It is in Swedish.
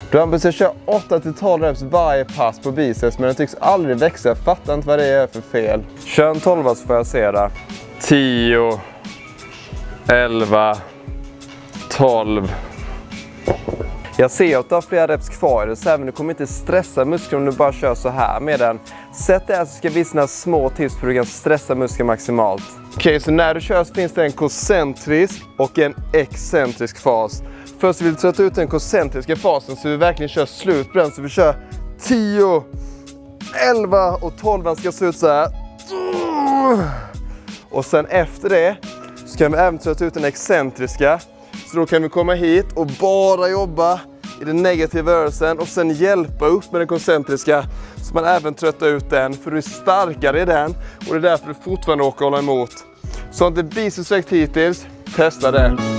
Du använder köra 8-12 reps varje pass på biceps, men den tycks aldrig växa. Jag fattar inte vad det är för fel. Kör en 12 så får jag se det. 10, 11, 12. Jag ser att du har flera reps kvar i det, så även du kommer inte stressa muskeln om du bara kör så här med den. Sätt det här så ska vi visa några små tips för hur du kan stressa muskeln maximalt. Okej, så när du kör så finns det en koncentrisk och en excentrisk fas. Först vill du trötta ut den koncentriska fasen så vi verkligen kör slut på den. Så vi kör 10, 11 och 12 ska se ut så här. Och sen efter det så kan vi även trötta ut den excentriska. Så då kan vi komma hit och bara jobba i den negativa rörelsen och sen hjälpa upp med den koncentriska så man även tröttar ut den, för du är starkare i den och det är därför du fortfarande åker hålla emot. Så har inte biceps växt hittills, testa det.